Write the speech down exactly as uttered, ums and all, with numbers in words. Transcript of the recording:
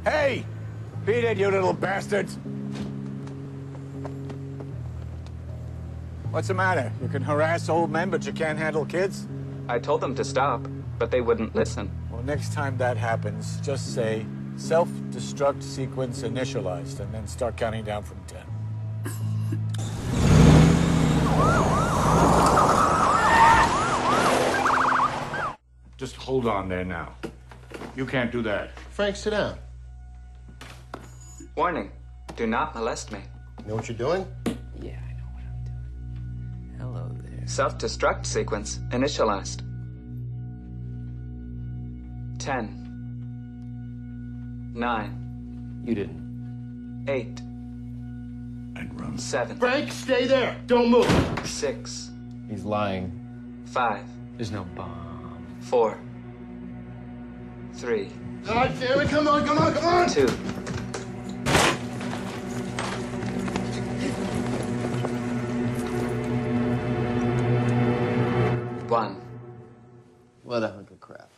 Hey! Beat it, you little bastards! What's the matter? You can harass old men, but you can't handle kids? I told them to stop, but they wouldn't listen. Well, next time that happens, just say, self-destruct sequence initialized, and then start counting down from ten. Just hold on there now. You can't do that. Frank, sit down. Warning, do not molest me. You know what you're doing? Yeah, I know what I'm doing. Hello there. Self-destruct sequence initialized. Ten. Nine. You didn't. Eight. And run. Seven. Frank, stay there. Don't move. Six. He's lying. Five. There's no bomb. Four. Three. God damn it, come on, come on, come on! Two. One. What a hunk of crap.